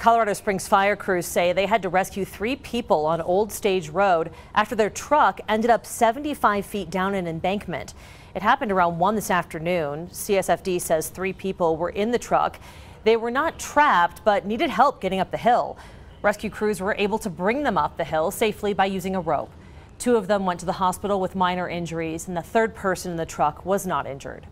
Colorado Springs fire crews say they had to rescue 3 people on Old Stage Road after their truck ended up 75 feet down an embankment. It happened around 1 this afternoon. CSFD says 3 people were in the truck. They were not trapped, but needed help getting up the hill. Rescue crews were able to bring them up the hill safely by using a rope. 2 of them went to the hospital with minor injuries, and the 3rd person in the truck was not injured.